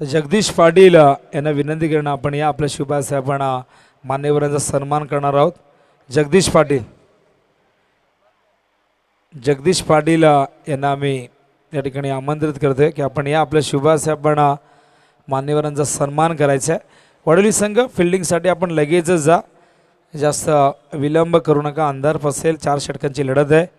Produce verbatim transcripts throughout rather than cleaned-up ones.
तर जगदीश पाटील यांना विनंती करणं आपण या आपल्या शुभास आपण मान्यवरांचा सन्मान करणार आहोत। जगदीश पाटील जगदीश पाटील यांना आम्ही या ठिकाणी आमंत्रित करतोय की आपण या आपल्या शुभास आपण मान्यवरांचा सन्मान करायचा आहे। वडोली संघ फिल्डिंगसाठी आपण लगेचच जा, जास्त विलंब करू नका, अंधार फसेल, चार षटकांची लढत आहे।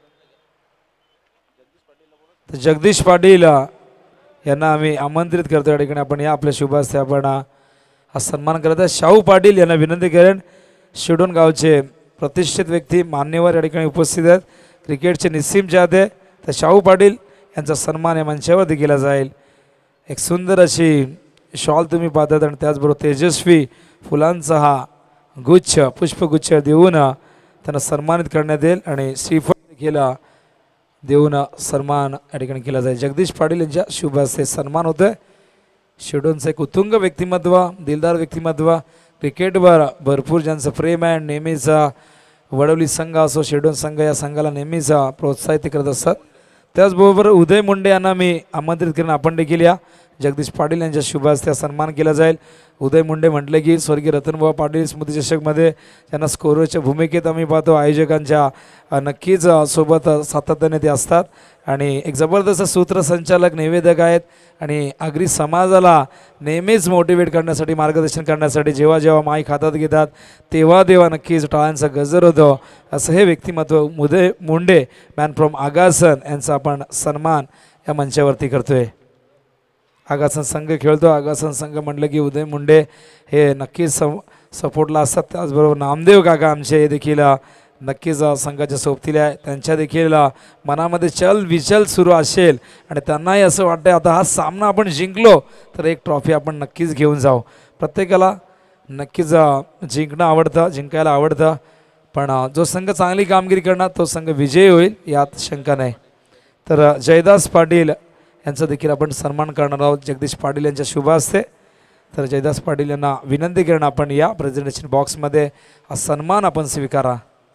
तर जगदीश पाटील यांना आम्ही आमंत्रित करतो या ठिकाणी आपण या आपल्या शुभास आपण हा सन्मान करत आहे। शाहू पाटील यांना विनंती करेन, शिडून गावचे प्रतिष्ठित व्यक्ती मान्यवर या ठिकाणी उपस्थित आहेत, क्रिकेटचे निस्सीम चाहते, तर शाहू पाटील यांचा सन्मान या मंचावरती केला जाईल। एक सुंदर अशी शॉल तुम्ही पाहतात आणि त्याचबरोबर तेजस्वी फुलांचा हा गुच्छ पुष्पगुच्छ देऊन त्यांना सन्मानित करण्यात येईल आणि श्रीफळ देखील देऊन सन्मान या ठिकाणी केला जाईल। जगदीश पाटील यांच्या शुभ हस्ते सन्मान होतोय। शिडूनचं एक उत्तुंग व्यक्तिमत्व, दिलदार व्यक्तिमत्व, क्रिकेटवर भरपूर ज्यांचं प्रेम आहे, नेहमीच वडोली संघ असो शिडून संघ या संघाला नेहमीच प्रोत्साहित करत असतात। त्याचबरोबर उदय मुंडे यांना मी आमंत्रित करून आपण देखील या जगदीश पाटील यांच्या शुभ हस्ते सन्मान केला जाईल। उदय मुंडे म्हटले की स्वर्गीय रतनभाऊ पाटील स्मृती चषकमध्ये त्यांना स्कोररच्या भूमिकेत आम्ही पाहतो, आयोजकांच्या नक्कीच सोबत सातत्याने ते असतात आणि एक जबरदस्त सूत्रसंचालक निवेदक आहेत आणि आगरी समाजाला नेहमीच मोटिवेट करण्यासाठी, मार्गदर्शन करण्यासाठी जेव्हा जेव्हा माईक हातात घेतात तेव्हा तेव्हा नक्कीच टाळ्यांचा गजर होतो। असं हे व्यक्तिमत्व उदय मुंडे मॅन फ्रॉम आगासन यांचा आपण सन्मान या मंचावरती करतोय। आगासन संघ खेळतो, आगासन संघ म्हटलं की उदय मुंडे हे नक्कीच सम सपोर्टला असतात। त्याचबरोबर नामदेव काका आमचे हे देखील नक्कीच संघाच्या सोबतीला आहे, त्यांच्या देखील मनामध्ये चल विचल सुरू असेल आणि त्यांनाही असं वाटतं आता हा सामना आपण जिंकलो तर एक ट्रॉफी आपण नक्कीच घेऊन जाऊ। प्रत्येकाला नक्कीच जिंकणं आवडतं, जिंकायला आवडतं, पण जो संघ चांगली कामगिरी करणार तो संघ विजयी होईल यात शंका नाही। तर जयदास पाटील यांचा देखील आपण सन्मान करणार आहोत जगदीश पाटील यांच्या शुभ हस्ते। तर जयदास पाटील यांना विनंती करणं आपण या प्रेझेंटेशन बॉक्समध्ये हा सन्मान आपण स्वीकारा।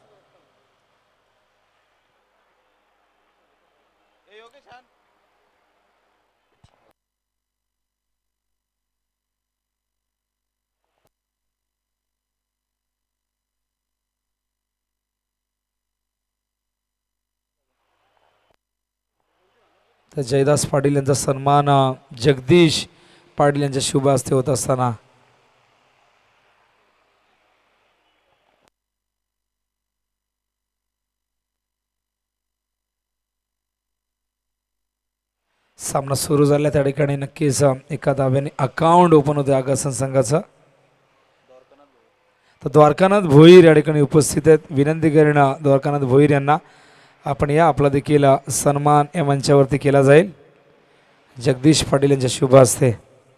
तर जयदास पाटील यांचा सन्मान जगदीश पाटील यांच्या शुभ हस्ते होत असताना सामना सुरू झाला त्या ठिकाणी नक्कीच एका धाव्याने अकाउंट ओपन होते आगासन संघाचं। तर द्वारकानाथ भोईर या ठिकाणी उपस्थित आहेत, विनंती करणं द्वारकानाथ भोईर यांना आपण या आपला देखील सन्मान या मंचावरती केला जाईल जगदीश पाटील यांच्या शुभ हस्ते।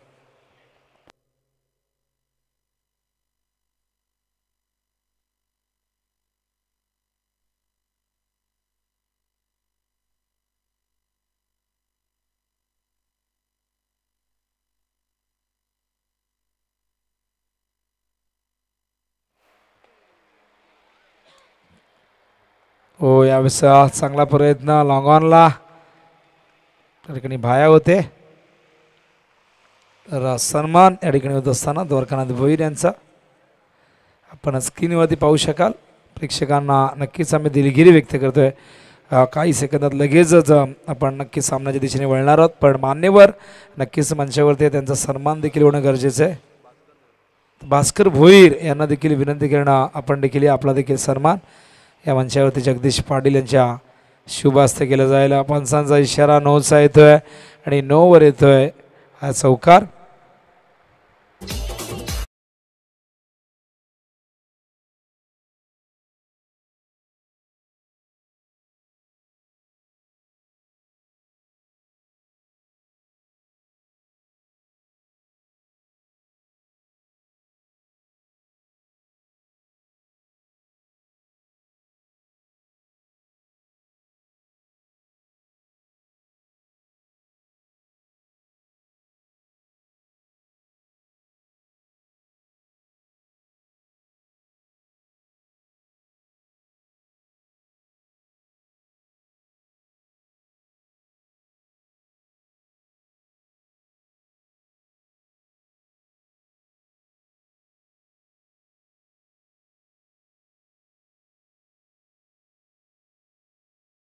हो यावेळेस चांगला प्रयत्न लॉंग ऑनला त्या ठिकाणी भाया होते। तर सन्मान या ठिकाणी होत असताना द्वारकानाथ भोईर यांचा आपण स्क्रीनवरती पाहू शकाल। प्रेक्षकांना नक्कीच आम्ही दिलगिरी व्यक्त करतोय। काही सेकंदात लगेचच आपण नक्कीच सामन्याच्या दिशेने वळणार आहोत, पण मान्यवर नक्कीच मंचावरती त्यांचा सन्मान देखील होणं गरजेचं आहे। भास्कर भोईर यांना देखील विनंती करणं आपण देखील आपला देखील सन्मान या मंचावरती जगदीश पाटील यांच्या शुभ हस्ते केलं जायला। पंचांचा इशारा नोचा येतोय आणि नोवर येतोय हा चौकार।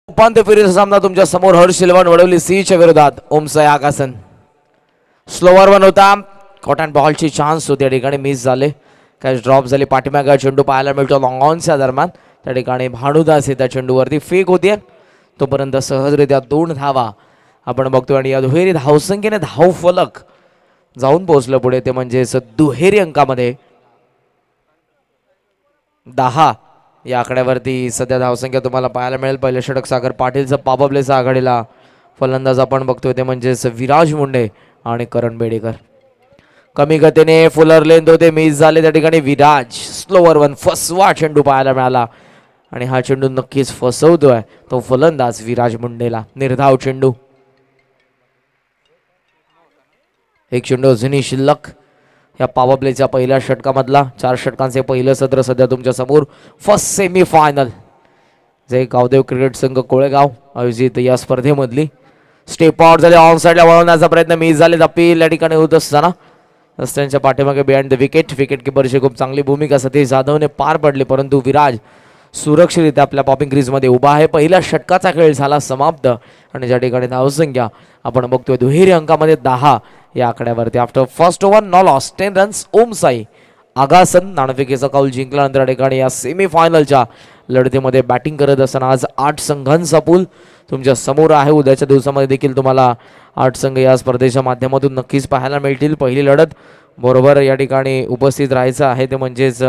उपांत्य फेरीचा सामना तुमच्या समोर हर्ष इलेव्हन वडवली सीच्या विरोधात ओमसाई आकासन. स्लोवर वन होता. कॉट अँड बॉलची चान्स होती, या ठिकाणी मिस झाले. कॅच ड्रॉप झाली. पाठीमागा चेंडू पाहायला मिळतो लॉंग ऑनच्या दरम्यान. त्या ठिकाणी भानुदास त्या चेंडूवरती फेक होते. तोपर्यंत सहजरित्या दोन धावा आपण बघतोय आणि या दुहेरी धावसंख्येने धाव फलक जाऊन पोहोचलं पुढे, ते म्हणजेच दुहेरी अंकामध्ये दहा या आकड्यावरती सध्या धावसंख्या तुम्हाला पाहायला मिळेल. पहिले षटक सागर पाटीलचं पाबबलेचा आघाडीला. फलंदाज आपण बघतोय ते म्हणजेच विराज मुंडे आणि करण बेडेकर. कमी गतीने फुलर लेंथ होते, मिस झाले त्या ठिकाणी. विराज स्लोवर वन फसवा चेंडू पाहायला मिळाला आणि हा चेंडू नक्कीच फसवतोय तो फलंदाज विराज मुंडेला. निर्धाव चेंडू. एक चेंडू अजूनही शिल्लक या पॉवर प्लेच्या पहिल्या षटकामधला. चार षटकांचे पहिलं सत्र सध्या तुमच्या समोर. फर्स्ट सेमी फायनल जे गावदेव क्रिकेट संघ कोळेगाव आयोजित या स्पर्धेमधली. स्टेप आउट झाले. ऑन साईडला वळवण्याचा प्रयत्न मिस झाले. अपील या ठिकाणी होत असताना रस्त्यांच्या पाठीमागे बिहाइंड द विकेट. विकेट किपरची खूप चांगली भूमिका सतीश जाधवने पार पडली, परंतु विराज सुरक्षितरित्या आपल्या पॉपिंग क्रीजमध्ये उभा आहे. पहिल्या षटकाचा खेळ झाला समाप्त आणि ज्या ठिकाणी धावसंख्या आपण बघतोय दुहेरी अंकामध्ये दहा या आकड्यावरती. After first over no loss ten runs Omsai Agasan नाणेफेकीचा कौल जिंकल्यानंतर या ठिकाणी या सेमीफायनलच्या लढतीमध्ये बॅटिंग करत असताना आज आठ संघांचा पूल तुमच्या समोर आहे. उद्याच्या दिवसामध्ये देखील तुम्हाला आठ संघ या स्पर्धेच्या माध्यमातून नक्कीच पाहायला मिळतील. पहिली लढत बरोबर या ठिकाणी उपस्थित राहायचं आहे ते म्हणजेच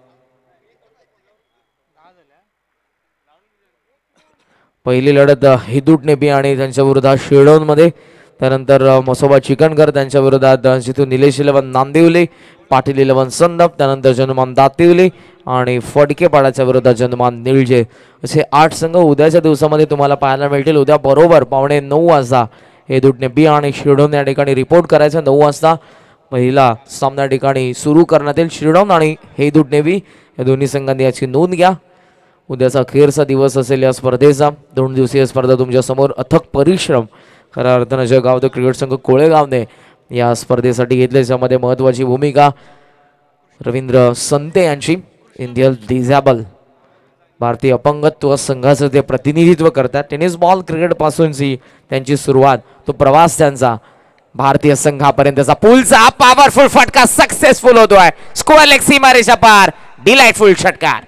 पहिली लढत हिदूट नेबी आणि त्यांच्या विरोधात शेडोनमध्ये. त्यानंतर मसोबा चिकनगर त्यांच्या विरोधात जिथून निलेश इलेव्हन नांदिवली, पाटील इलेव्हन संदप, त्यानंतर जनुमान दातिवली आणि फडकेपाड्याच्या विरोधात जनुमान निळजे असे आठ संघ उद्याच्या दिवसामध्ये तुम्हाला पाहायला मिळतील. उद्या बरोबर पावणे नऊ वाजता हिदूट नेबी आणि शिरडोन या ठिकाणी रिपोर्ट करायचं. नऊ वाजता पहिला सामना ठिकाणी सुरू करण्यात येईल. शिरडोन आणि हिदूट नेबी या दोन्ही संघांनी याची नोंद घ्या. उद्याचा अखेरचा दिवस असेल या स्पर्धेचा. दोन दिवसीय स्पर्धा तुमच्या समोर. अथक परिश्रम खऱ्या अर्थानं जे गावतो क्रिकेट संघ कोळेगावने या स्पर्धेसाठी घेतले, ज्यामध्ये महत्त्वाची भूमिका रवींद्र संते यांची. इंडियन डिझॅबल भारतीय अपंगत्व संघाचं ते प्रतिनिधित्व करतात. टेनिस बॉल क्रिकेट पासूनची त्यांची सुरुवात, तो प्रवास त्यांचा भारतीय संघापर्यंतचा पुलचा पॉवरफुल फटका सक्सेसफुल होतोय. स्कोअर लेग सीमारेषा पार. डिलाइटफुल षटकार.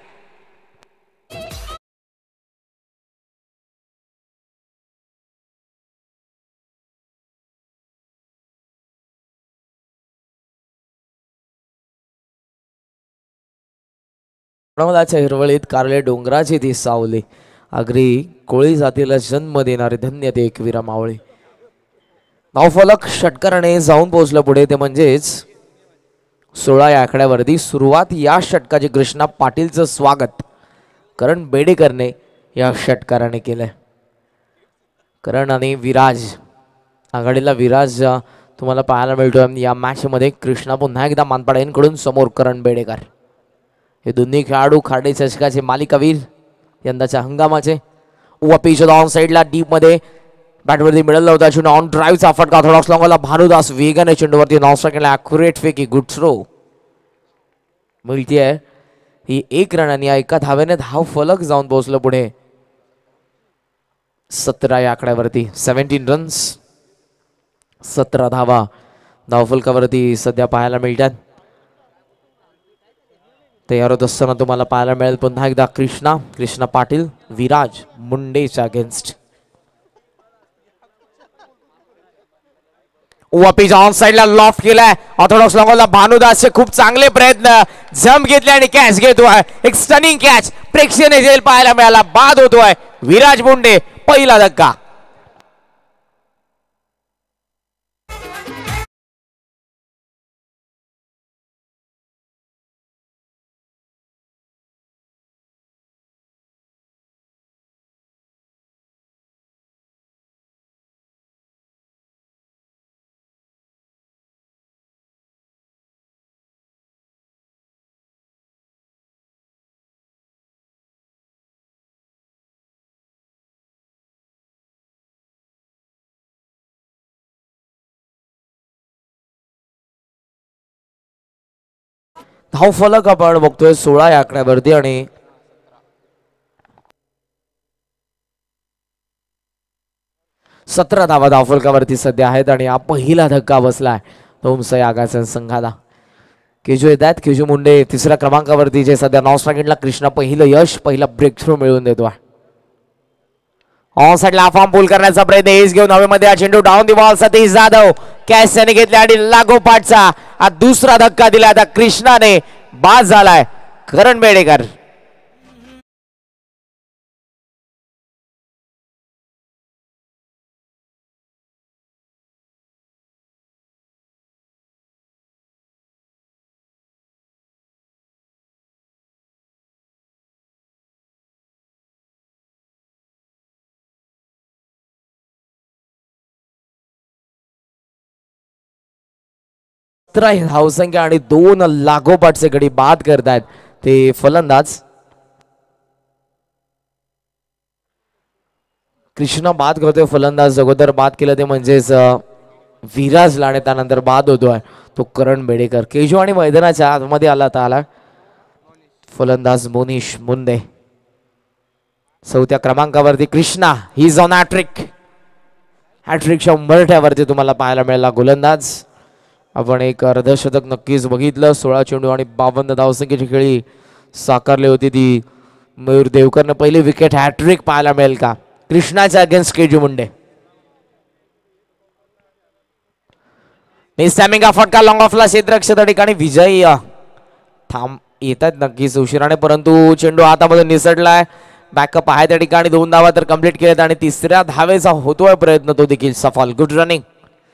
प्रमोदाच्या हिरवळीत कारले डोंगराची ती सावली. आगरी कोळी जातीला जन्म देणारे धन्य ते एकवीरा मावळी. धावफलक षटकाराने जाऊन पोहोचलं पुढे, ते म्हणजेच सोळा या आकड्यावरती. सुरुवात या षटकाची कृष्णा पाटीलचं स्वागत करण बेडेकरने या षटकाराने केलंय. करण आणि विराज आघाडीला. विराज तुम्हाला पाहायला मिळतोय या मॅच मध्ये. कृष्णा पुन्हा एकदा मानपाडा यांकडून समोर करण बेडेकर. हे दोन्ही खेळाडू खाडे चषकाचे मालिकावीर यंदाच्या हंगामाचे. पिच ऑन साईडला डीप मध्ये बॅटवरती मिळाला होता चेंडू. ऑन ड्राईव्हचा फटका थोडा स्लॉंगला. भानुदास वेगाने चेंडूवरती नॉनस्ट्राईक केला. ॲक्युरेट फेकी. गुड थ्रो मिळतीये ही एक रन आणि या एका धावेने धाव फलक जाऊन पोहोचलं पुढे सतरा या आकड्यावरती. सेव्हन्टीन रन्स सतरा धावा धावफलकावरती सध्या पाहायला मिळतात. तयार होत असताना तुम्हाला पाहायला मिळेल पुन्हा एकदा कृष्णा कृष्णा पाटील विराज मुंडेच्या अगेन्स्ट. पिच ऑन साईडला लॉफ्ट केलाय. ऑर्थोडॉक्स लॉंगला भानुदासचे खूप चांगले प्रयत्न. जम्प घेतले आणि कॅच घेतोय. एक स्टनिंग कॅच प्रेक्षणीय झेल पाहायला मिळाला. बाद होतोय विराज मुंडे. पहिला धक्का. धावफलक आपण बघतोय सोळा या आकड्यावरती आणि सतरा धावा धावफलकावरती सध्या आहेत आणि हा पहिला धक्का बसलाय ओमसाई आगासन संघाला. केजू येत आहेत, केजू मुंडे तिसऱ्या क्रमांकावरती जे सध्या नॉन स्ट्रायकिंगला कृष्णा पहिलं यश पहिला ब्रेक थ्रू मिळवून देतो. ऑन साईडला फॉर्म पूल करण्याचा प्रयत्न एज घेऊन हवेमध्ये हा चेंडू down the ball. Satish Jadhav catch त्याने घेतला आणि लागोपाठचा हा दुसरा धक्का दिला आता कृष्णाने. बाद झालाय करण बेडेकर. सतरा धावसंख्या आणि दोन लागोपाठचे गडी बाद करतायत ते फलंदाज. कृष्णा बाद करतोय फलंदाज. अगोदर बाद केलं ते म्हणजेच विराजला आणि त्यानंतर बाद होतोय तो करण बेडेकर. केजू आणि मैदानाच्या आतमध्ये आला तर आला फलंदाज मोनिश मुंडे. चौथ्या क्रमांकावरती कृष्णा ही जाऊन हॅट्रिक हॅट्रिकच्या उंबरठ्यावरती तुम्हाला पाहायला मिळाला गोलंदाज. आपण एक अर्धशतक नक्कीच बघितलं. सोळा चेंडू आणि बावन्न धावसंख्येची खेळी साकारली होती ती. मयूर देवकरनं पहिली विकेट हॅट्रिक पाहायला मिळेल का कृष्णाच्या अगेन्स्ट केजू मुंडे. स्टॅमिंग फटका लॉंग ऑफला क्षेत्ररक्षक त्या ठिकाणी विजयी थांब येत आहेत नक्कीच उशिराने, परंतु चेंडू हातामधून निसटलाय. बॅकअप आहे त्या ठिकाणी. दोन धावा तर कंप्लीट केलेत आणि तिसऱ्या धावेचा होतोय प्रयत्न तो देखील सफल. Good running.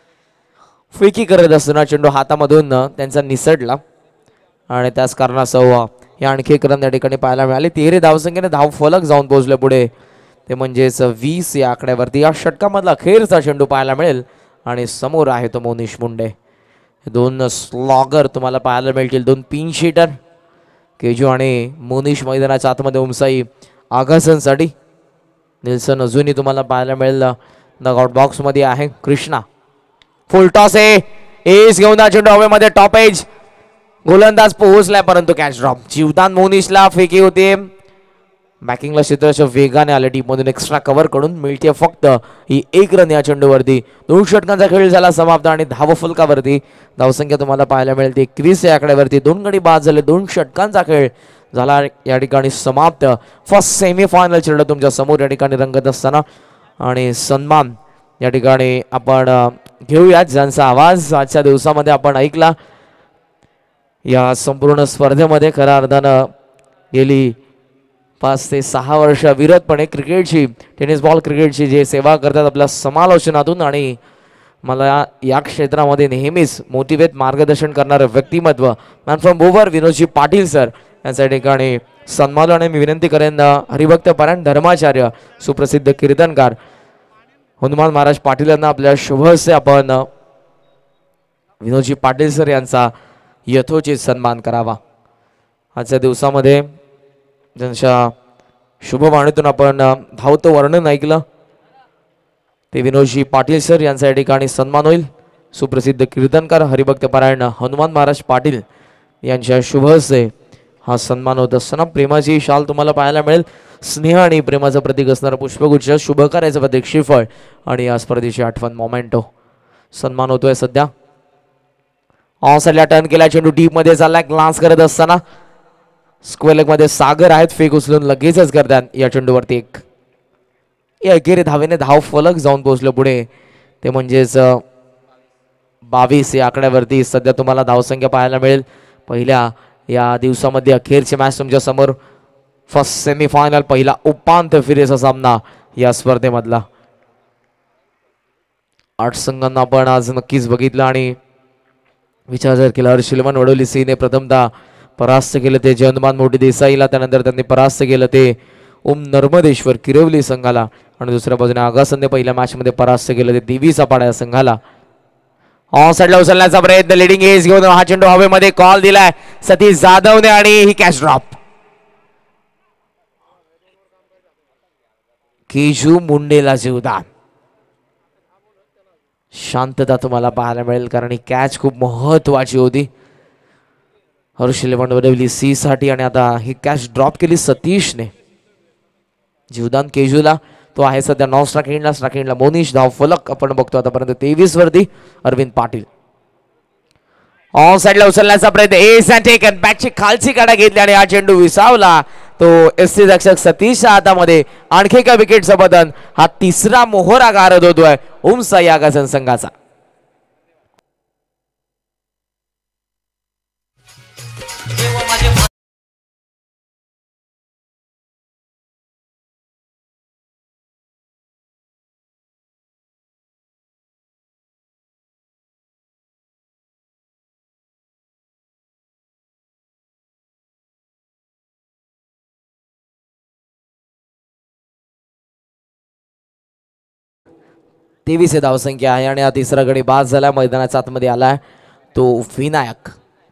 फिकी करत असताना चेंडू हातामधून त्यांचा निसटला आणि त्याच कारणास्तव हे आणखी एक रन या ठिकाणी पाहायला मिळाले. तेरे धावसंख्येने धाव फलक जाऊन पोहोचले पुढे ते म्हणजेच वीस या आकड्यावरती. या षटकामधला अखेरचा चेंडू पाहायला मिळेल आणि समोर आहे तो मोनिश मुंडे. दोन स्लॉगर तुम्हाला पाहायला मिळतील, दोन पिन शीटर. केजू आणि मोनिश मैदानाच्या आतमध्ये ओमसाई आगासनसाठी. निल्सन अजूनही तुम्हाला पाहायला मिळेल नॉकआउट बॉक्समध्ये आहे. कृष्णा फुल टॉस आहे. एज घेऊन चेंडू हवेमध्ये टॉप एज. गोलंदाज पोहोचलाय परंतु कॅच ड्रॉप. जीवदान मोनिशला फेकी होते. बॅकिंगला क्षेत्राच्या वेगाने आले. टीममधून एक्स्ट्रा कव्हर कडून मिळते फक्त ही एक रन या चेंडूवरती. दोन षटकांचा खेळ झाला समाप्त आणि धाव फलकावरती धावसंख्या तुम्हाला पाहायला मिळते एकवीस या आकड्यावरती. दोन गडी बाद झाले. दोन षटकांचा खेळ झाला या ठिकाणी समाप्त. फर्स्ट सेमीफायनल चेंडू तुमच्या समोर या ठिकाणी रंगत असताना आणि सन्मान या ठिकाणी आपण घेऊयात ज्यांचा आवाज आजच्या दिवसामध्ये आपण ऐकला. या संपूर्ण स्पर्धेमध्ये खऱ्या अर्थानं गेली पाच ते सहा वर्ष अविरतपणे क्रिकेटची टेनिस बॉल क्रिकेटची जे सेवा करतात आपल्या समालोचनातून आणि मला या क्षेत्रामध्ये नेहमीच मोटिवेट मार्गदर्शन करणारं व्यक्तिमत्व man from over Vinodji Patil sir यांच्या ठिकाणी सन्मान आणि मी विनंती करेन हरिभक्त परायण धर्माचार्य सुप्रसिद्ध कीर्तनकार हनुमान महाराज पाटील यांना आपल्या शुभ हस्ते आपण विनोदजी पाटील सर यांचा यथोचित सन्मान करावा. आजच्या दिवसामध्ये ज्यांच्या शुभवाणीतून आपण धावतं वर्णन ऐकलं ते विनोदजी पाटील सर यांचा या ठिकाणी सन्मान होईल. सुप्रसिद्ध कीर्तनकार हरिभक्त परायण हनुमान महाराज पाटील यांच्या शुभ हस्ते हा सन्मान होत असताना प्रेमाची शाल तुम्हाला पाहायला मिळेल. स्नेह आणि प्रेमाचं प्रतीक असणारं पुष्पगुच्छ, शुभ कार्याचं प्रतीक श्रीफळ आणि या स्पर्धेची आठवण मोमेंटो सन्मान होतोय सध्या. ऑन साईडला टर्न केला. चेंडू डीप मध्ये चाललाय. ग्लान्स करत असताना स्क्वेअर लेग मध्ये सागर आहेत. फेक उचलून लगेचच करतात या चेंडूवरती एक या एकेरी धावेने धाव फलक जाऊन पोहोचलं पुढे ते म्हणजेच बावीस या आकड्यावरती सध्या तुम्हाला धावसंख्या पाहायला मिळेल. पहिल्या या दिवसामध्ये अखेरची मॅच तुमच्या समोर. फर्स्ट सेमीफायनल पहिला उपांत्य फेरीचा सामना या स्पर्धेमधला. आठ संघांना आपण आज नक्कीच बघितलं आणि विचार जर केला हर्षिलमन वडोली सिंहने प्रथमतः परास्त केलं ते जयंतमान मोठी देसाईला, त्यानंतर त्यांनी परास्त केलं ते ओम नर्मदेश्वर किरवली संघाला आणि दुसऱ्या बाजूने आगासनने पहिल्या मॅच मध्ये परास्त केलं ते देवी सपाडा या संघाला. ऑन साईडला उचलण्याचा प्रयत्न. लिडिंग एज घेऊन हा चेंडू हवेमध्ये कॉल दिलाय सतीश जाधवने आणि ही कॅच ड्रॉप. केजू मुंडेला जीवदान. शांतता तुम्हाला पाहायला मिळेल कारण ही कॅच खूप महत्वाची होती हर्षिल वडवली सी साठी आणि आता ही कॅच ड्रॉप केली सतीशने. जीवदान केजूला तो आहे सध्या नॉन स्ट्रायकिंगला. स्ट्रायकिंगला मोनिश. धाव फलक आपण बघतो आतापर्यंत तेवीस वरती अरविंद पाटील. ऑन साईडला उचलण्याचा प्रयत्न. S and taken. बॅटची खालची काढा घेतली आणि हा चेंडू विसावला. तो एस सी रक्षक सतीशच्या हातामध्ये. आणखी एका विकेटचं बदन. हा तिसरा मोहरा गारद होतोय उमसाई आगासन संघाचा. तेवीस हे धावसंख्या आहे आणि हा तिसरा गडी बाद झाला. मैदानाच्या आतमध्ये आलाय तो विनायक.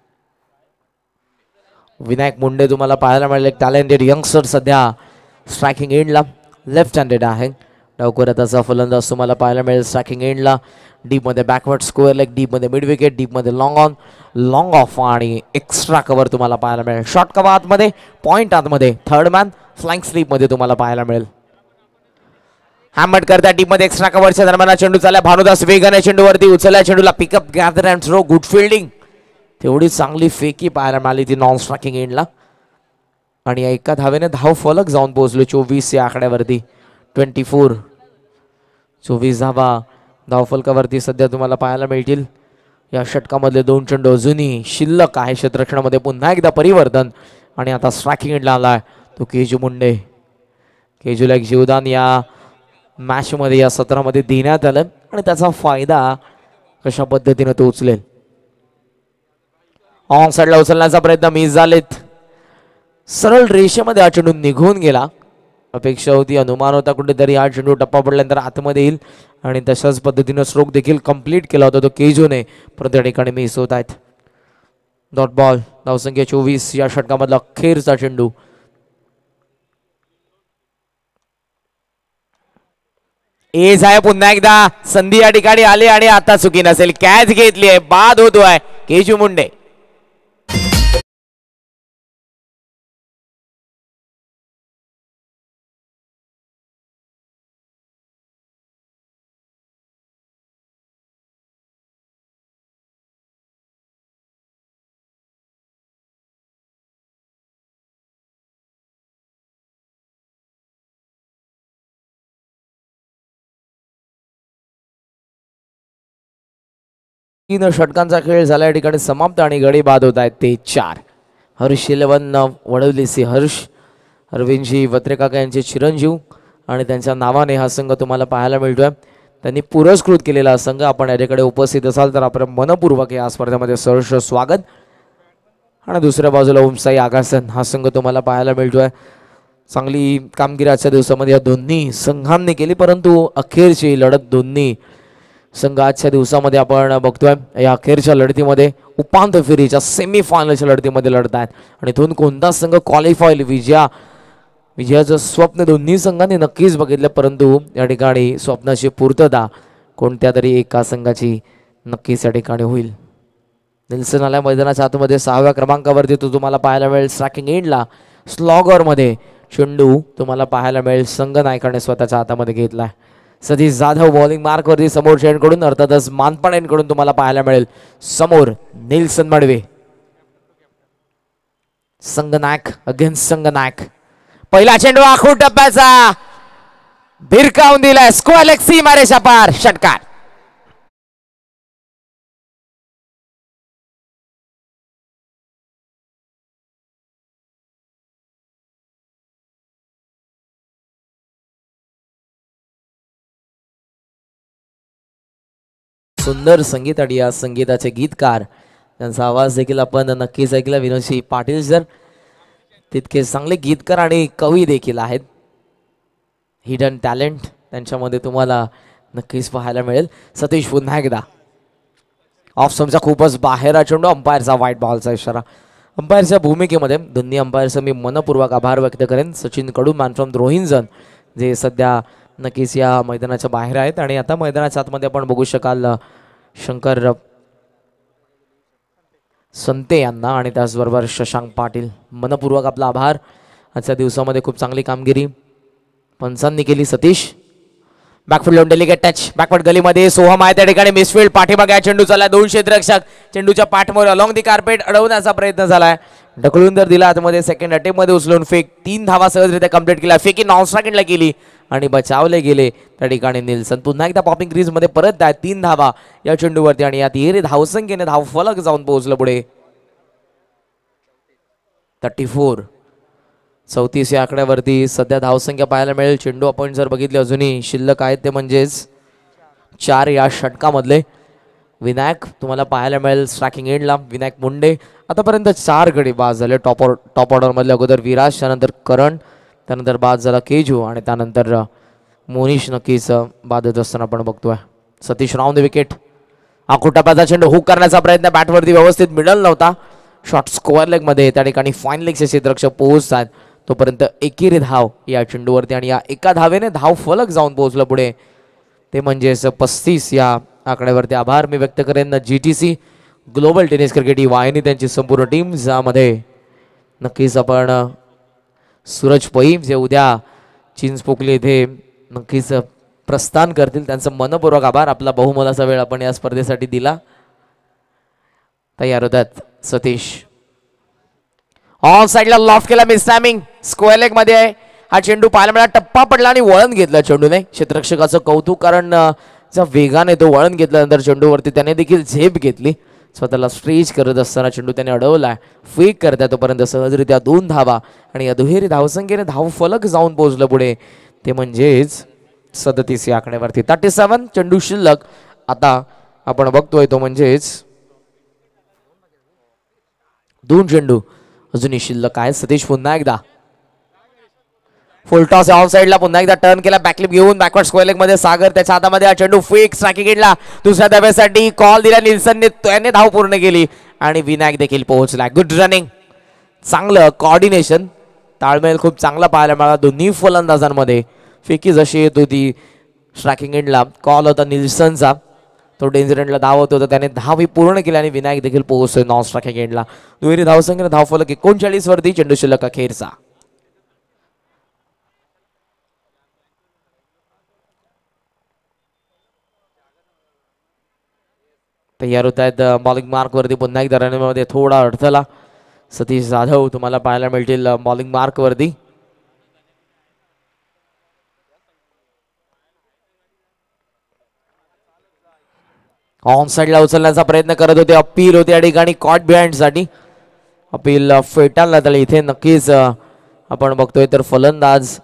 विनायक मुंडे तुम्हाला पाहायला मिळेल. एक टॅलेंटेड यंगस्टर सध्या स्ट्रायकिंग एंडला. लेफ्ट हँडेड आहे. डावखोऱ्याचा फलंदाज तुम्हाला पाहायला मिळेल स्ट्रायकिंग एंडला. डीपमध्ये बॅकवर्ड स्क्वेअर लेग. डीपमध्ये मिड विकेट. डीपमध्ये लॉंग ऑन लॉंग ऑफ आणि एक्स्ट्रा कव्हर तुम्हाला पाहायला मिळेल. शॉर्ट कव्हर आतमध्ये. पॉईंट आतमध्ये. थर्ड मॅन फ्लँक स्लीपमध्ये तुम्हाला पाहायला मिळेल. हॅमट करता टीममध्ये एक्स्ट्रा कव्हरच्या दरम्यान चेंडू चालला. भानुदास वेगाने चेंडूवरती उचलला. चेंडूला pick up gather and throw. Good fielding. तेवढी चांगली फेकी पाहायला मिळाली ती नॉन स्ट्रायकिंग एंडला आणि एका धावेने धाव फलक जाऊन पोहोचलो चोवीस या आकड्यावरती. ट्वेंटी फोर चोवीस धावा धाव फलकावरती सध्या तुम्हाला पाहायला मिळतील. या षटकामधले दोन चेंडू अजूनही शिल्लक आहे. क्षेत्ररक्षणामध्ये पुन्हा एकदा परिवर्तन आणि आता स्ट्रायकिंग एंडला आलाय तो केजू मुंडे. केजूला एक जीवदान या मॅचमध्ये या सत्रामध्ये देण्यात आलं आणि त्याचा फायदा कशा पद्धतीने तो उचलेल. ऑन साईडला उचलण्याचा प्रयत्न मिस झालेत. सरळ रेषेमध्ये हा चेंडू निघून गेला. अपेक्षा होती, अनुमान होता कुठेतरी हा चेंडू टप्पा पडल्यानंतर आतमध्ये येईल आणि तशाच पद्धतीनं स्ट्रोक देखील कंप्लीट केला होता तो केजूने. परंतु या ठिकाणी मिस होत आहेत. Dot ball. धावसंख्या चोवीस. या षटकामधला अखेरचा चेंडू. एज आहे पुन्हा एकदा. संधी या ठिकाणी आली आणि आता चुकी नसेल. कॅच घेतली आहे. बाद होतोय केजू मुंडे. तीन षटकांचा खेळ झाला या ठिकाणी समाप्त आणि गडी बाद होत आहेत ते चार. हर्ष इलेवन वडवलीसी हर्ष. अरविंदजी वत्रेकाका यांचे चिरंजीव आणि त्यांच्या नावाने हा संघ तुम्हाला पाहायला मिळतोय. त्यांनी पुरस्कृत केलेला संघ. आपण याच्याकडे उपस्थित असाल तर आपण मनपूर्वक या स्पर्धेमध्ये सहर्ष स्वागत. आणि दुसऱ्या बाजूला उमसाई आगासन हा संघ तुम्हाला पाहायला मिळतोय. चांगली कामगिरी आजच्या दिवसामध्ये या दोन्ही संघांनी केली परंतु अखेरची लढत दोन्ही संघ आजच्या दिवसामध्ये आपण बघतोय. या अखेरच्या लढतीमध्ये उपांत्य फेरीच्या सेमी फायनलच्या लढतीमध्ये लढत आहेत आणि इथून कोणता संघ क्वालिफाय होईल विजया विजयाचं स्वप्न दोन्ही संघांनी नक्कीच बघितलं परंतु या ठिकाणी स्वप्नाची पूर्तता कोणत्या तरी एका संघाची नक्कीच या ठिकाणी होईल. निल्सन आल्या मैदानाच्या आतमध्ये सहाव्या क्रमांकावरती तो तुम्हाला पाहायला मिळेल. स्ट्रायकिंग एंडला स्लॉगरमध्ये चेंडू तुम्हाला पाहायला मिळेल. संघ नायकाने स्वतःच्या हातामध्ये घेतलाय. सतीश जाधव बॉलिंग मार्कवरती समोर कडून अर्थातच मानपाड्यांकडून तुम्हाला पाहायला मिळेल. समोर निल्सन मडवे. संघनायक अगेन्स्ट संघनायक. पहिला चेंडू आखूड टप्प्याचा भिरकावून दिलाय. स्क्वेअर लेग सीमारेषा पार. षटकार. सुंदर संगीत आणि या संगीताचे गीतकार त्यांचा आवाज देखील आपण नक्कीच ऐकला. विनोदजी पाटील सर तितके चांगले गीतकार आणि कवी देखील आहेत. हिडन टॅलेंट त्यांच्यामध्ये तुम्हाला नक्कीच पाहायला मिळेल. सतीश पुन्हा एकदा ऑफ स्टंपचा खूपच बाहेर चेंडू. अंपायरचा व्हाईट बॉलचा इशारा. अंपायरच्या भूमिकेमध्ये दोन्ही अंपायरचं मी मनपूर्वक आभार व्यक्त करेन. सचिन कडू मॅन फ्रॉम रोहिंजन जे सध्या नक्कीच या मैदानाच्या बाहेर आहेत आणि आता मैदानाच्या आतमध्ये आपण बघू शकाल शंकर संते यांना आणि त्याचबरोबर शशांक पाटील. मनपूर्वक आपला आभार. आजच्या दिवसामध्ये खूप चांगली कामगिरी पंचांनी केली सतीश. बॅकफुट लावून डेलिकेट टच बॅकफुट गलीमध्ये सोहम आहे त्या ठिकाणी मिसफिल्ड पाठीमागे आहे चेंडू चालला दोन क्षेत्ररक्षक चेंडूच्या पाठमोर अलॉंग दी कार्पेट अडवण्याचा प्रयत्न झालाय ढकलून तर दिला आतमध्ये सेकंड अटेम्प्ट मध्ये उचलून फेक तीन धावा सहजरित्या कंप्लीट केला फेकी नॉन स्ट्राईकला केली आणि बचावले गेले त्या ठिकाणी निल्सन पुन्हा एकदा पॉपिंग क्रीज मध्ये परत आहे तीन धावा या चेंडूवरती आणि यात येरी धावसंख्येने धाव फलक जाऊन पोहोचलं पुढे थर्टी फोर चौतीस या आकड्यावरती सध्या धावसंख्या पाहायला मिळेल. चेंडू आपण जर बघितले अजूनही शिल्लक आहेत ते म्हणजेच चार या षटकामधले. विनायक तुम्हाला पाहायला मिळेल स्ट्रायकिंग एंडला विनायक मुंडे आतापर्यंत चार गडी बाद झाले टॉप टॉप ऑर्डर मधले अगोदर विराज त्यानंतर करण त्यानंतर बाद झाला केजू आणि त्यानंतर मोनिश नक्कीच बाद होत असताना आपण बघतोय. सतीश राऊंड विकेट आकुटापाचा चेंडू हुक करण्याचा प्रयत्न बॅटवरती व्यवस्थित मिडल नव्हता शॉर्ट स्कोअर लेग मध्ये त्या ठिकाणी फाईन लेगचे क्षेत्ररक्षक पोहोचतात तोपर्यंत एकेरी धाव या चेंडूवरती आणि या एका धावेने धाव फलक जाऊन पोहोचलं पुढे ते म्हणजेच पस्तीस या आकड्यावरती. आभार मी व्यक्त करेन G T C global tennis cricket ही वाहिनी त्यांची संपूर्ण टीम ज्यामध्ये नक्कीच आपण सूरज पै जे उद्या चिंचपोकली येथे नक्कीच प्रस्थान करतील त्यांचं मनपूर्वक आभार. आपला बहुमोलाचा वेळ आपण या स्पर्धेसाठी दिला. तयार होतात सतीश ऑन साइडला लॉफ्ट केला मिस टायमिंग स्क्वेअर लेग मध्ये आहे हा चेंडू पाहायला मिळाला टप्पा पडला आणि वळण घेतलं चेंडूने क्षेत्ररक्षकाचं कौतुक कारण वेगाने तो वळण घेतल्यानंतर चेंडूवरती त्याने देखील झेप घेतली स्वतःला स्ट्रेच करत असताना चेंडू त्याने अडवलाय फेक करताय तोपर्यंत सहजरित्या दोन धावा आणि या दुहेरी धावसंख्येने धाव फलक जाऊन पोहोचलं पुढे ते म्हणजेच सदतीस या आकड्यावरती. थर्टी सेवन चेंडू शिल्लक आता आपण बघतोय तो म्हणजेच दोन चेंडू अजूनही शिल्लक आहे. सतीश पुन्हा एकदा फुल टॉस ऑफ साइडला पुन्हा एकदा टर्न केला बॅकलिप घेऊन बॅकवर्ड स्क्वेअर लेग मध्ये सागर त्याच्या हातामध्ये हा चेंडू फेक स्ट्रायकिंग गेला दुसऱ्या धाव्यासाठी कॉल दिला निल्सनने त्याने धाव पूर्ण केली आणि विनायक देखील पोहोचला. गुड रनिंग चांगलं कॉर्डिनेशन ताळमेळ खूप चांगला पाहायला मिळाला दोन्ही फलंदाजांमध्ये. फेकी जशी येत होती स्ट्रायकिंग एंडला कॉल होता निल्सनचा तो डेंजर एंडला धाव होत होता त्याने धाव ही पूर्ण केली आणि विनायक देखील पोहोचतोय नॉन स्ट्रायकिंग एंडला. दुहेरी धावसंख्येने धाव फलक एकोणचाळीस वरती चेंडू शिल्लक अखेरचा. तयार होत आहेत बॉलिंग मार्क वरती पुन्हा एकदा रणमध्ये थोडा अडथळा सतीश जाधव तुम्हाला पाहायला मिळतील बॉलिंग मार्क वरती. ऑन साइडला उचलण्याचा प्रयत्न करत होते अपील होते या ठिकाणी कॉट बिहाइंड साठी अपील फेटाळला तर इथे नक्कीच आपण बघतोय तर फलंदाज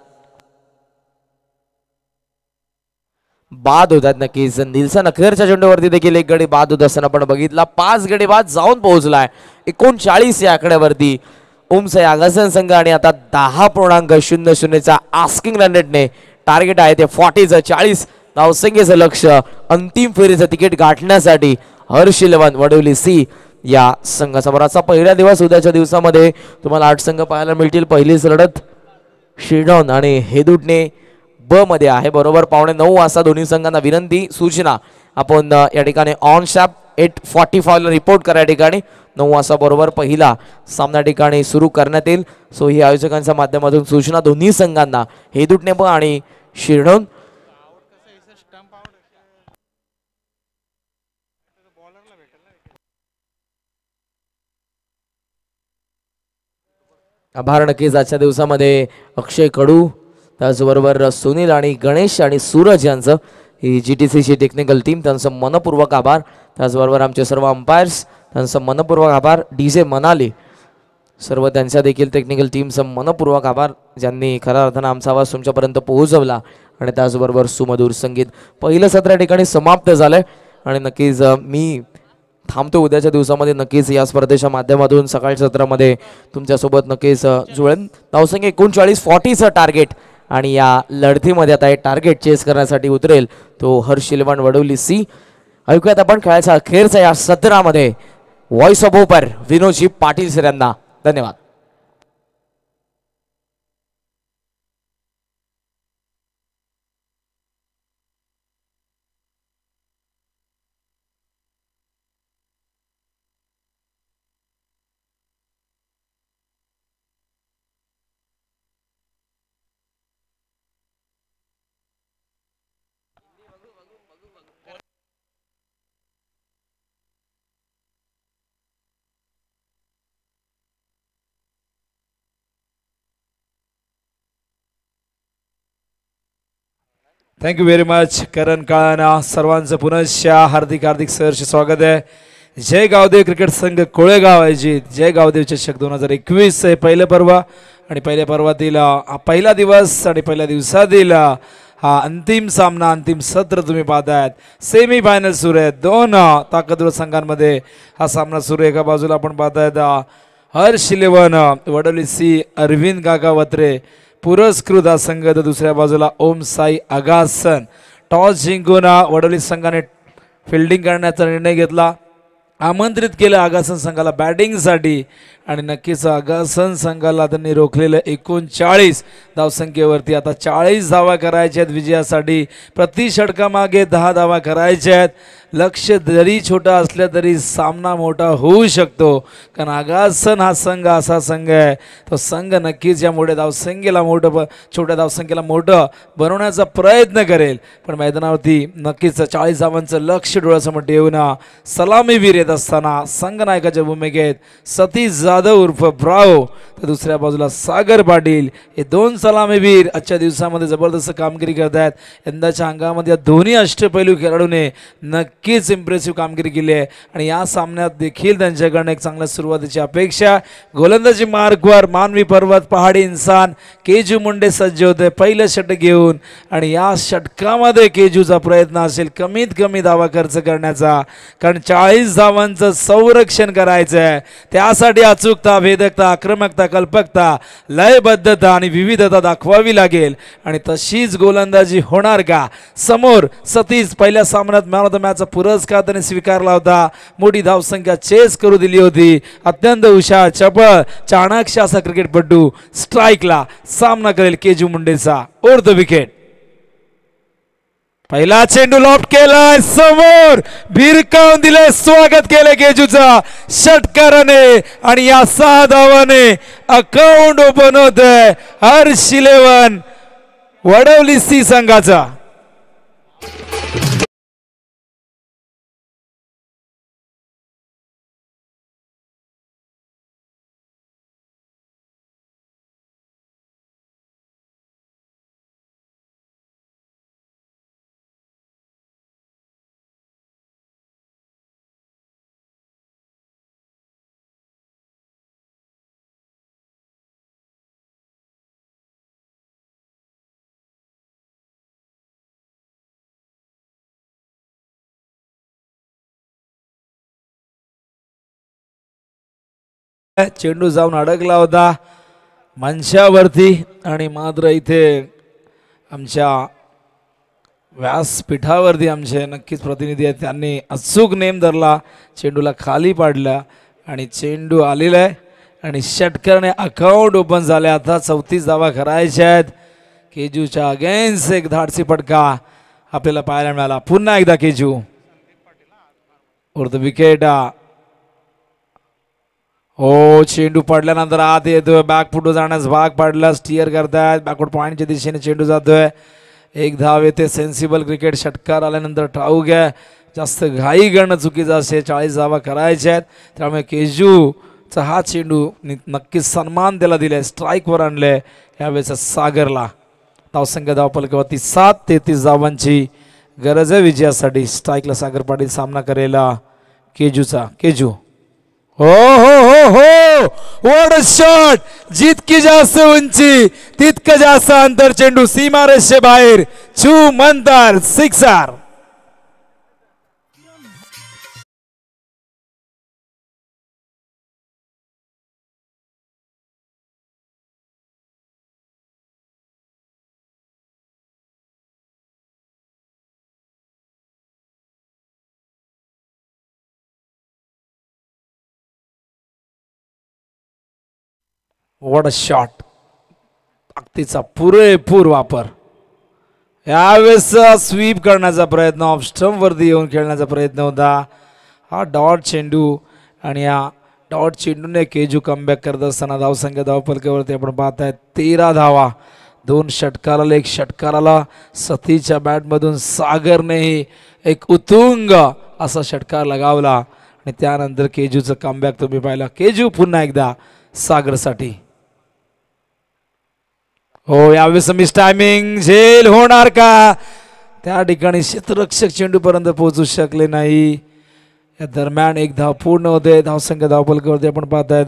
बाद होतात नक्कीच. निल्सन अखेरच्या चेंडूवरती देखील एक गडी बाद होत असताना आपण बघितला पाच गडी बाद जाऊन पोहोचलाय एकोणचाळीस या आकड्यावरती उम्स यागसन संघ आणि आता दहा पूर्णांक शून्य शून्यचा आस्किंग रन रेटने टार्गेट आहे ते फॉर्टीचं चाळीस धावसंख्येचं लक्ष अंतिम फेरीचं तिकीट गाठण्यासाठी हर्ष इलेव्हन वडवली सी या संघासमोरचा पहिला दिवस. उद्याच्या दिवसामध्ये तुम्हाला आठ संघ पाहायला मिळतील. पहिलीच लढत शिडॉन आणि हेदुटने ब मध्ये आहे बरोबर पावणे नऊ वाजता दोन्ही संघांना विनंती सूचना आपण या ठिकाणी on sharp eight forty five ला रिपोर्ट करा या ठिकाणी नऊ वाजता बरोबर पहिला सामना ठिकाणी सुरू करण्यात येईल. सो ही आयोजकांच्या माध्यमातून सूचना दोन्ही संघांना हेदुटने ब आणि शिरडोन. आभार नक्कीच आजच्या दिवसामध्ये अक्षय कडू त्याचबरोबर सुनील आणि गणेश आणि सूरज यांचं ही जी टी सीची टेक्निकल टीम त्यांचं मनपूर्वक आभार. त्याचबरोबर आमचे सर्व अंपायर्स त्यांचं मनपूर्वक आभार. डी जे मनाली सर्व त्यांच्या देखील टेक्निकल टीमचं मनपूर्वक आभार ज्यांनी खऱ्या अर्थानं आमचा आवाज तुमच्यापर्यंत पोहोचवला. आणि त्याचबरोबर सुमधुर संगीत. पहिलं सत्र ठिकाणी समाप्त झालंय आणि नक्कीच मी थांबतो उद्याच्या दिवसामध्ये नक्कीच या स्पर्धेच्या माध्यमातून सकाळच्या सत्रामध्ये तुमच्यासोबत नक्कीच जुळेन. धावसंख्या एकोणचाळीस फॉर्टीचं टार्गेट आणि या लढतीमध्ये आता हे टार्गेट चेस करण्यासाठी उतरेल तो हर्ष इलेव्हन वडवली सी. ऐकूयात आपण खेळाच्या अखेरचा या सत्रामध्ये व्हॉइस ऑफ ओपर विनोदजी पाटील सर यांना. धन्यवाद. थँक्यू व्हेरी मच करण काळाना. सर्वांचं पुनश्च हार्दिक हार्दिक सहर्ष स्वागत आहे. जय गावदेव क्रिकेट संघ कोळेगाव आयोजित जय गावदेव चषक दोन हजार एकवीस हे पहिलं पर्व आणि पहिल्या पर्वातील हा पहिला दिवस आणि पहिल्या दिवसातील हा अंतिम सामना अंतिम सत्र तुम्ही पाहतायत. सेमी फायनल सुरू आहे. दोन ताकदवर संघांमध्ये हा सामना सुरू आहे. एका बाजूला आपण पाहतायत हर्ष इलेवन वडोली सी अरविंद काका वत्रे पुरस्कृत हा संघ, तर दुसऱ्या बाजूला ओम साई आगासन. टॉस जिंकून वडोली संघाने फिल्डिंग करण्याचा निर्णय घेतला. आमंत्रित केलं आगासन संघाला बॅटिंगसाठी आणि नक्कीच आगासन संघाला त्यांनी रोखलेलं एकोणचाळीस धावसंख्येवरती. आता चाळीस धावा करायच्या आहेत विजयासाठी. प्रति षटकामागे दहा धावा करायच्या आहेत. लक्ष जरी छोटा असला तरी सामना मोठा होऊ शकतो, कारण आगासन हा संघ असा संघ आहे तो संघ नक्कीच या मोठ्या धावसंख्येला मोठं छोट्या धावसंख्येला मोठं बनवण्याचा प्रयत्न करेल. पण मैदानावरती नक्कीच चाळीस धावांचं लक्ष डोळ्यासमोर ठेवून सलामीवीर येत असताना संघनायकाच्या भूमिकेत सतीश जाधव उर्फ ब्रावो, तर दुसऱ्या बाजूला सागर पाटील हे दोन सलामीवीर आजच्या दिवसामध्ये जबरदस्त कामगिरी करत आहेत. यंदाच्या अंगामध्ये या दोन्ही अष्टपैलू खेळाडूने नक्कीच इम्प्रेसिव्ह कामगिरी केली आहे आणि या सामन्यात देखील त्यांच्याकडनं एक चांगल्या सुरुवातीची अपेक्षा. गोलंदाजी मार्कवर मानवी पर्वत पहाडी इन्सान केजू मुंडे सज्ज होते पहिलं षटक घेऊन आणि या षटकामध्ये केजूचा प्रयत्न असेल कमीत कमी धावा खर्च करण्याचा, कारण चाळीस धावांचं संरक्षण करायचं आहे. त्यासाठी अचूकता, भेदकता, आक्रमकता, कल्पकता, लयबद्धता आणि विविधता दाखवावी लागेल आणि तशीच गोलंदाजी होणार का? समोर सतीश पहिल्या सामन्यात मॅन ऑफ द मॅचचा पुरस्कार त्याने स्वीकारला होता. मोठी धावसंख्या चेस करू दिली होती. अत्यंत हुशार, चपळ, चाणाक्ष असा क्रिकेटपटू स्ट्राईकला सामना करेल केजू मुंडेचा. Over the wicket. पहिला चेंडू लॉफ्ट केलाय समोर, भिरकावून दिले, स्वागत केले केजूचा षटकाराने आणि या सहा धावाने अकाउंट ओपन होत आहे हर्ष इलेवन वडवली सी संघाचा. चेंडू जाऊन अडकला होता मंचावरती आणि मात्र इथे आमच्या व्यासपीठावरती आमचे नक्कीच प्रतिनिधी आहेत, त्यांनी अचूक नेम धरला, चेंडूला खाली पाडला आणि चेंडू आलेला आहे आणि षटकाराने अकाउंट ओपन झाले. आता चौतीस धावा करायच्या आहेत. केजूच्या अगेन्स्ट एक धाडसी फटका आपल्याला पाहायला मिळाला. पुन्हा एकदा केजू द विकेट. हो, चेंडू पडल्यानंतर आत येतोय, बॅक फुटू जाण्यास भाग पाडला, स्टिअर करतायत, बॅकवर्ड पॉईंटच्या दिशेने चेंडू जातोय. एक धाव येते. Sensible cricket. षटकार आल्यानंतर ठाऊक आहे जास्त घाई करणं चुकीचं असे. चाळीस धावा करायच्या आहेत, त्यामुळे केजूचा हा चेंडू नक्कीच सन्मान त्याला दिलाय, स्ट्राईकवर आणले यावेळेस सागरला. धावसंख्या धावपलकावरती सात तेहतीस धावांची गरज आहे विजयासाठी. स्ट्राईकला सागर पाटील सामना करेला केजूचा. केजू हो हो हो हो व्हाट अ शॉट. जितकी जास्त उंची तितकं जास्त अंतर. चेंडू सीमारेषे बाहेर. छू मंतर सिक्सर. What a shot. ताकदीचा पुरेपूर वापर. यावेळेस स्वीप करण्याचा प्रयत्न, ऑफ स्टंप वरती येऊन खेळण्याचा प्रयत्न होता. हा डॉट चेंडू आणि या डॉट चेंडूने केजू कमबॅक करत असताना धावसंख्या धावपलकावरती आपण पाहताय तेरा धावा. दोन षटकाराला एक षटकाराला सतीच्या बॅटमधून सागरनेही एक उतुंग असा षटकार लगावला आणि त्यानंतर केजूचं कमबॅक तुम्ही पाहिला. केजू पुन्हा एकदा सागरसाठी. हो, यावेळेस मिस टायमिंग झेल होणार का? त्या ठिकाणी क्षेत्ररक्षक चेंडूपर्यंत पोहोचू शकले नाही. या दरम्यान एक धाव पूर्ण होते. धावसंख्या धावफलकावरती आपण पाहताय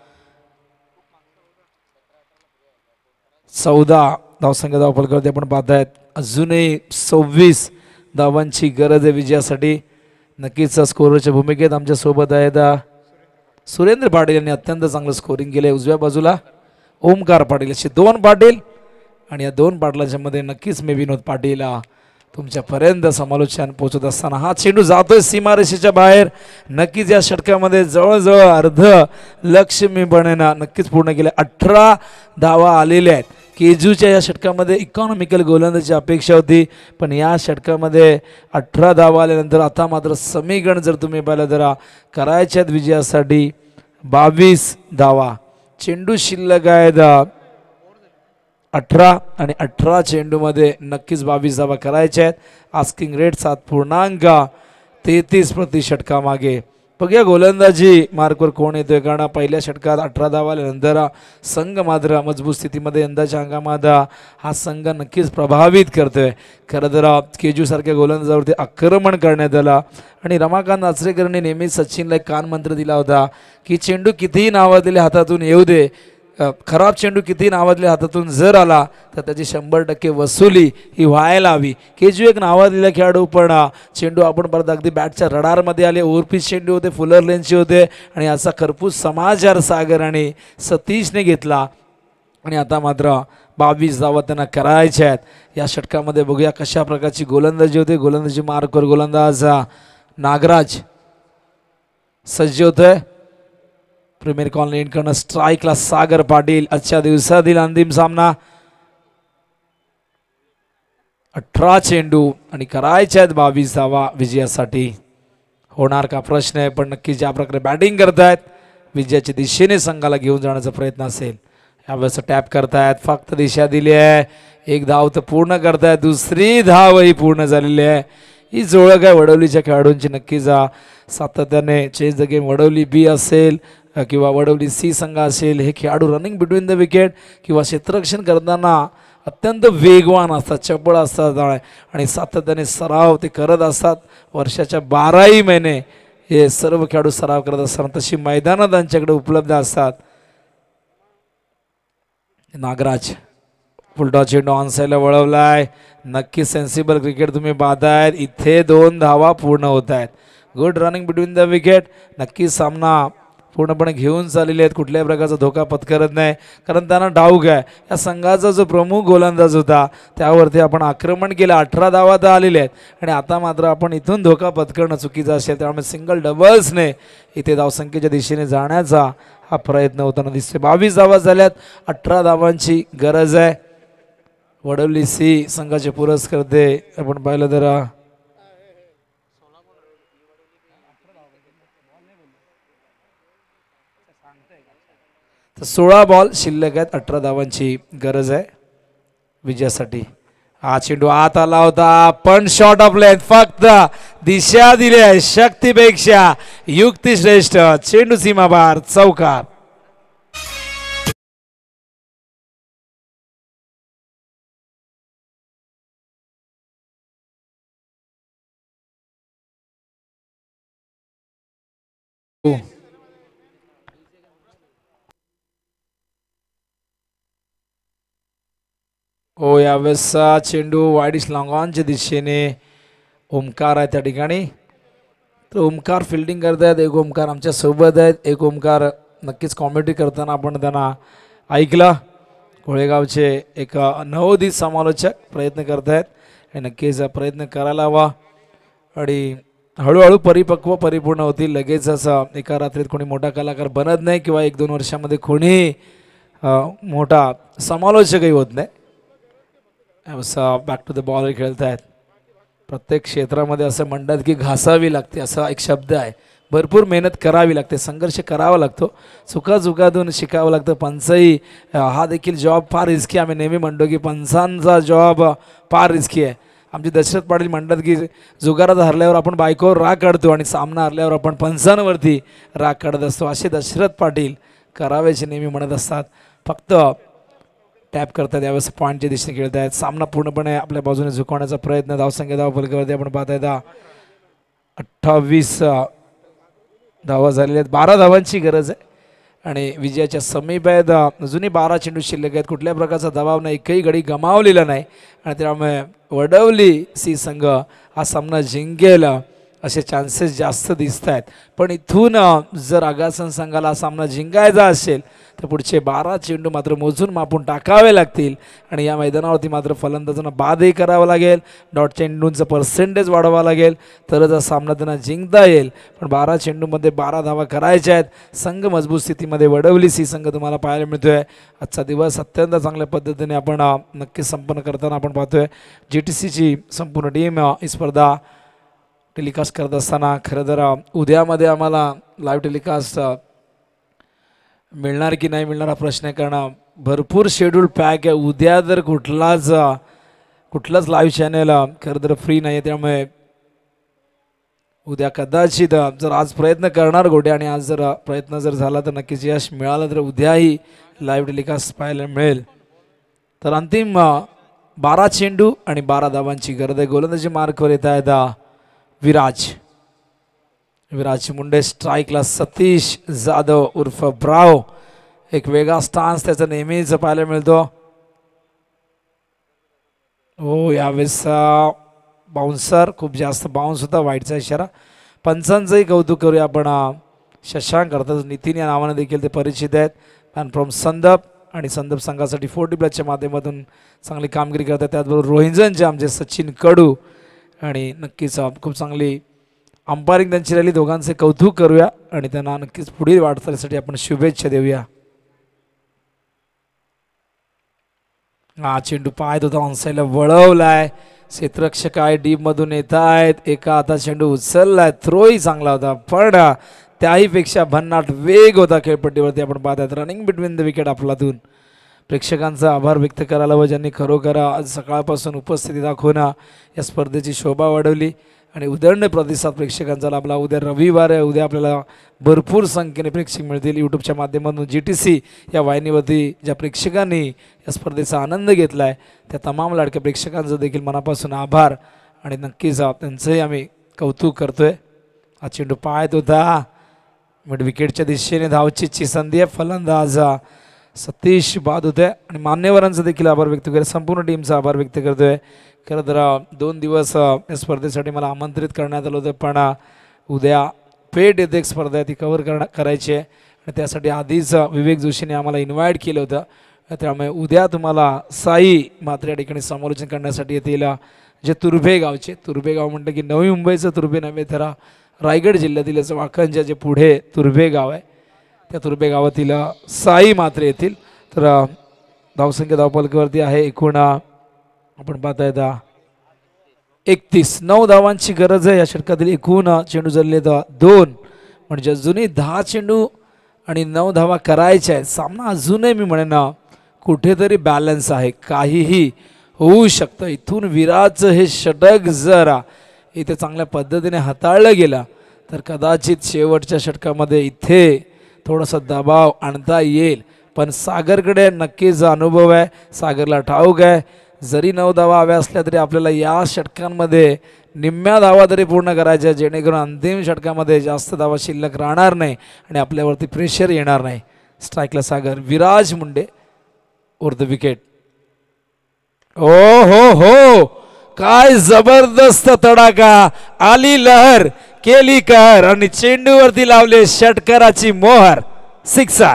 चौदा धावसंख्या धावफलकावरती आपण पाहतायत. अजूनही सव्वीस धावांची गरज आहे विजयासाठी. नक्कीच स्कोरच्या भूमिकेत आमच्या सोबत आहेत सुरेंद्र पाटील यांनी अत्यंत चांगलं स्कोरिंग केले. उजव्या बाजूला ओमकार पाटील असे दोन पाटील आणि या दोन पाटलांच्या मध्ये नक्कीच मी विनोद पाटील तुमच्यापर्यंत समालोचन पोहोचत असताना हा चेंडू जातोय सीमारेषेच्या बाहेर. नक्कीच या षटकामध्ये जवळजवळ अर्ध लक्ष्य मी बनेना नक्कीच पूर्ण केले. अठरा धावा आलेल्या आहेत. केजूच्या या षटकामध्ये इकॉनॉमिकल गोलंदाजी अपेक्षा होती पण या षटकामध्ये अठरा धावा आल्यानंतर आता मात्र समीकरण जर तुम्ही पाहिलं तर करायच्यात विजयासाठी बावीस धावा. चेंडू शिल्लक आहेत अठरा आणि अठरा चेंडूमध्ये नक्कीच बावीस धावा करायच्या आहेत. आस्किंग रेट सात पूर्णांक तेहतीस प्रति षटकामागे. बघूया गोलंदाजी मार्कवर कोण येतोय कारण पहिल्या षटकात अठरा धावा आल्यानंतर संघ मात्र मजबूत स्थितीमध्ये यंदाच्या हंगामात हा संघ नक्कीच प्रभावित करतोय. खरं तर केजू सारख्या गोलंदाजावरती आक्रमण करण्यात आलं आणि रमाकांत आचरेकरने नेहमीच सचिनला एक कान मंत्र दिला होता की चेंडू कितीही नावाजलेल्या हातातून येऊ दे, खराब चेंडू किती नावाजल्या हातातून जर आला तर त्याची शंभर टक्के वसुली ही व्हायला हवी. केजू एक नावाजलेला खेळाडू पण चेंडू आपण परत अगदी बॅटच्या रडारमध्ये आले. ओव्हरपिच चेंडू होते, फुलर लेनचे होते आणि याचा खरपूस समाचार सागर आणि सतीशने घेतला आणि आता मात्र बावीस धावा त्यांना करायच्या आहेत. या षटकामध्ये बघूया कशा प्रकारची गोलंदाजी होते. गोलंदाजी मार्कवर गोलंदाज नागराज सज्ज होतोय. प्रीमियर कॉलनी इनकडनं स्ट्राईकला सागर पाटील. आजच्या दिवसातील अंतिम सामना अठरा चेंडू आणि करायच्या आहेत बावीस धावा विजयासाठी. होणार का प्रश्न आहे पण नक्की ज्या प्रकारे बॅटिंग करतायत विजयाच्या दिशेने संघाला घेऊन जाण्याचा प्रयत्न असेल. यावेळेस टॅप करतायत, फक्त दिशा दिली आहे. एक धाव तर पूर्ण करतायत, दुसरी धावही पूर्ण झालेली आहे. ही जोळक आहे वडवलीच्या खेळाडूंची. नक्कीच सातत्याने change the game Vadavli B असेल किंवा वडवली सी संघ असेल हे खेळाडू रनिंग बिटवीन द विकेट किंवा क्षेत्ररक्षण करताना अत्यंत वेगवान असतात, चपळ असतात आणि सातत्याने सराव ते करत असतात. वर्षाच्या बाराही महिने हे सर्व खेळाडू सराव करत असताना तशी मैदानं त्यांच्याकडे उपलब्ध असतात. नागराज फुलटॉस चेंडू ऑन साईडला वळवलाय. नक्की सेन्सिबल क्रिकेट तुम्ही पाहतायत. इथे दोन धावा पूर्ण होत आहेत. Good running between the wicket. नक्की सामना पूर्णपणे घेऊन चाललेले आहेत. कुठल्याही प्रकारचा धोका पत्करत नाही कारण त्यांना डाऊक आहे या संघाचा जो प्रमुख गोलंदाज होता त्यावरती आपण आक्रमण केलं. अठरा धावा तर आलेले आहेत आणि आता मात्र आपण इथून धोका पत्करणं चुकीचं असेल त्यामुळे सिंगल डबल्सने इथे धावसंख्येच्या दिशेने जाण्याचा हा प्रयत्न होताना दिसतोय. बावीस धावा झाल्यात. अठरा धावांची गरज आहे. वडवली सी संघाचे पुरस्कर्ते आपण पाहिलं तर सोळा बॉल शिल्लक आहेत. अठरा धावांची गरज आहे विजयासाठी. हा चेंडू आत आला होता पण शॉट ऑफ लेंथ, फक्त दिशा दिली आहे शक्तीपेक्षा युक्ती श्रेष्ठ. चेंडू सीमाबार चौकार. हो यावेळेसचा चेंडू वाईडिश लॉंगॉनच्या दिशेने. ओमकार आहे त्या ठिकाणी तर ओमकार फिल्डिंग करतायत. एक ओमकार आमच्या सोबत आहेत. एक ओमकार नक्कीच कॉमेंट्री करताना आपण त्यांना ऐकला. कोळेगावचे एक नवोदित समालोचक प्रयत्न करतायत आणि नक्कीच प्रयत्न करायला हवा आणि हळूहळू परिपक्व परिपूर्ण होतील. लगेच असं एका रात्रीत कोणी मोठा कलाकार बनत नाही किंवा एक दोन वर्षामध्ये कोणी मोठा समालोचकही होत नाही. असं बॅक टू द बॉल खेळत आहेत. प्रत्येक क्षेत्रामध्ये असं म्हणतात की घासावी लागते असा एक शब्द आहे. भरपूर मेहनत करावी लागते, संघर्ष करावा लागतो, चुकाचुकातून शिकावं लागतं. पंचही हा देखील जॉब फार रिस्की. आम्ही नेहमी म्हणतो की पंचांचा जॉब फार रिस्की आहे. आमचे दशरथ पाटील म्हणतात की जुगारात हरल्यावर आपण बायकोवर राग काढतो आणि सामना हरल्यावर आपण पंचांवरती राग काढत असतो. असे दशरथ पाटील करावेचे नेहमी म्हणत असतात. फक्त टॅप करतात यावेळेस पॉईंटच्या दिशेने खेळत आहेत. सामना पूर्णपणे आपल्या बाजूने झुकवण्याचा प्रयत्न. धावसंख्या धावफलकावरती आपण पाहता येता अठ्ठावीस धावा झालेल्या आहेत. बारा धावांची गरज आहे आणि विजयाच्या समीप आहेत. अजूनही बारा चेंडू शिल्लक आहेत. कुठल्या प्रकारचा दबाव नाही, एकही गडी गमावलेला नाही आणि त्यामुळे वडवली सी संघ हा सामना जिंकेल असे चान्सेस जास्त दिसत आहेत. पण इथून जर आगासन संघाला हा सामना जिंकायचा असेल तर पुढचे बारा चेंडू मात्र मोजून मापून टाकावे लागतील आणि या मैदानावरती मात्र फलंदाजांना बादही करावं लागेल. डॉट चेंडूंचं पर्सेंटेज वाढवावं लागेल तरच हा सामना त्यांना जिंकता येईल. पण बारा चेंडूमध्ये बारा धावा करायच्या आहेत. संघ मजबूत स्थितीमध्ये वडवली सी संघ तुम्हाला पाहायला मिळतोय. आजचा दिवस अत्यंत चांगल्या पद्धतीने आपण नक्कीच संपन्न करताना आपण पाहतोय. जी टी सीची संपूर्ण टीम ही स्पर्धा टेलिकास्ट करत असताना खरं तर उद्यामध्ये आम्हाला लाईव्ह टेलिकास्ट मिळणार की नाही मिळणार हा प्रश्न आहे. कारण भरपूर शेड्यूल पॅक आहे. उद्या जर कुठलाच कुठलाच लाईव्ह चॅनल खरं तर फ्री नाही आहे. त्यामुळे उद्या कदाचित जर आज प्रयत्न करणार गोटे आणि आज जर प्रयत्न जर झाला तर नक्कीच यश मिळालं तर उद्याही लाईव्ह टेलिकास्ट पाहायला मिळेल. तर अंतिम बारा चेंडू आणि बारा धावांची गरज आहे. गोलंदाजी मार्कवर येत आहेत विराज विराज मुंडे. स्ट्राईकला सतीश जाधव उर्फ ब्राव. एक वेगळा स्टान्स त्याचा नेहमीच पाहायला मिळतो. हो यावेळेस बाउन्सर खूप जास्त बाउन्स होता. वाईटचा इशारा. पंचांचंही कौतुक करूया आपण. शशांक अर्थात नितीन या नावाने देखील ते परिचित आहेत. मॅन फ्रॉम संदप आणि संदप संघासाठी फोर्टी प्लसच्या माध्यमातून चांगली कामगिरी करतात. त्याचबरोबर रोहिंजनचे आमचे सचिन कडू आणि नक्कीच खूप चांगली अंपायरिंग त्यांची राहिली. दोघांचे कौतुक करूया आणि त्यांना नक्कीच पुढील वाटचालीसाठी आपण शुभेच्छा देऊया. हा चेंडू पाहत होता ऑनसाईडला वळवलाय. क्षेत्ररक्षक आहे डीप मधून येत आहेत. एका हातात चेंडू उचललाय. थ्रोही चांगला होता पण त्याहीपेक्षा भन्नाट वेग होता खेळपट्टीवरती आपण पाहत आहेत. रनिंग बिटवीन द विकेट आपलातून प्रेक्षकांचा आभार व्यक्त करायला व ज्यांनी खरोखर आज सकाळपासून उपस्थिती दाखवून या स्पर्धेची शोभा वाढवली आणि उदंड प्रतिसाद प्रेक्षकांचा लाभला. उद्या रविवार आहे. उद्या आपल्याला भरपूर संख्येने प्रेक्षक मिळतील यूट्यूबच्या माध्यमातून. जी टी सी या वाहिनीवरती ज्या प्रेक्षकांनी या स्पर्धेचा आनंद घेतला आहे त्या तमाम लाडक्या प्रेक्षकांचं देखील मनापासून आभार आणि नक्कीच त्यांचंही आम्ही कौतुक करतोय. हा चेंडू पाहत होता मिड विकेटच्या दिशेने धावचीची संधी आहे. फलंदाज सतीश बाद होते आणि मान्यवरांचा देखील आभार व्यक्त करतोय. संपूर्ण टीमचा आभार व्यक्त करतोय. खरं तर दोन दिवस या स्पर्धेसाठी मला आमंत्रित करण्यात आलं होतं पण उद्या पेट येथे एक स्पर्धा आहे ती कव्हर करणं करायची आहे आणि त्यासाठी आधीच विवेक जोशीने आम्हाला इन्व्हाइट केलं होतं. त्यामुळे उद्या तुम्हाला साई मात्र या ठिकाणी समालोचन करण्यासाठी येतील जे तुर्भे गावचे. तुर्भे गाव म्हटलं की नवी मुंबईचं तुर्भे नव्हे तर रायगड जिल्ह्यातील याचं वाखणच्या जे पुढे तुर्भे गाव आहे त्या तुर्भे गावातील साई मात्र येतील. तर धावसंख्या धावपलकावरती आहे एकूण आपण पाहता येता एकतीस. नऊ धावांची गरज आहे. या षटकातील एकूण चेंडू जडले तर दोन म्हणजे अजूनही दहा चेंडू आणि नऊ धावा करायच्या आहेत. सामना अजूनही मी म्हणेन कुठेतरी बॅलन्स आहे. काहीही होऊ शकतं. इथून विराटचं हे षटक जर इथे चांगल्या पद्धतीने हाताळलं गेलं तर कदाचित शेवटच्या षटकामध्ये इथे थोडासा दबाव आणता येईल. पण सागरकडे नक्कीच अनुभव आहे. सागरला ठाऊक आहे जरी नऊ धावा हव्या असल्या तरी आपल्याला या षटकांमध्ये निम्म्या धावा तरी पूर्ण करायच्या जेणेकरून अंतिम षटकामध्ये जास्त धावा शिल्लक राहणार नाही आणि आपल्यावरती प्रेशर येणार नाही. स्ट्राईकला Sagar. Viraj Munde over the wicket. ओ हो हो काय जबरदस्त तडाखा. आली लहर केली कहर आणि चेंडूवरती लावले षटकाराची मोहर. सिक्सर.